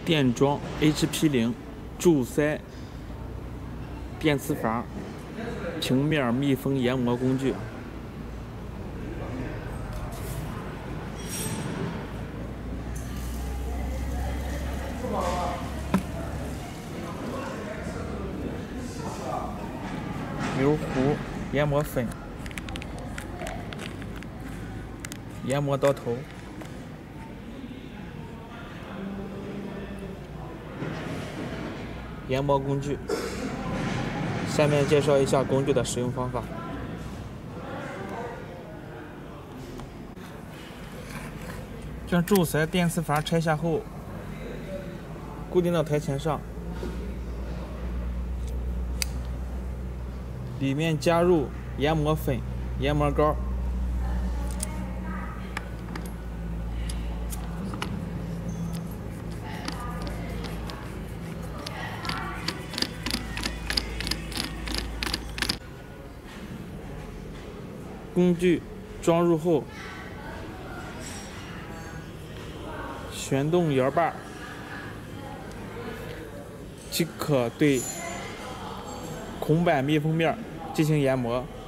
电装 HP0柱塞电磁阀平面密封研磨工具。油壶、研磨粉、研磨刀头。研磨工具，下面介绍一下工具的使用方法。将柱塞电磁阀拆下后，固定到台前上，里面加入研磨粉、研磨膏。工具装入后，旋动摇把，即可对孔板密封面进行研磨。